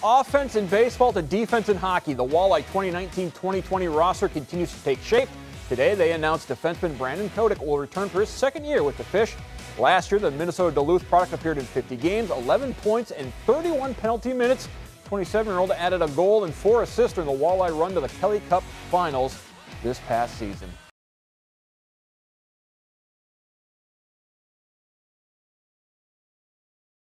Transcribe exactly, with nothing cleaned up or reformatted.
offense in baseball to defense in hockey, the Walleye twenty nineteen twenty twenty roster continues to take shape. Today, they announced defenseman Brandon Kotick will return for his second year with the Fish. Last year, the Minnesota Duluth product appeared in fifty games, eleven points, and thirty-one penalty minutes. twenty-seven-year-old added a goal and four assists during the Walleye run to the Kelly Cup Finals this past season.